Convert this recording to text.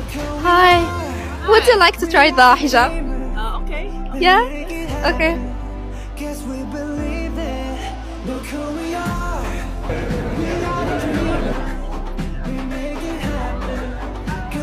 Hi. Would you like to try the hijab? Okay. Yeah? Okay. Guess we believe it. Look who we are. We are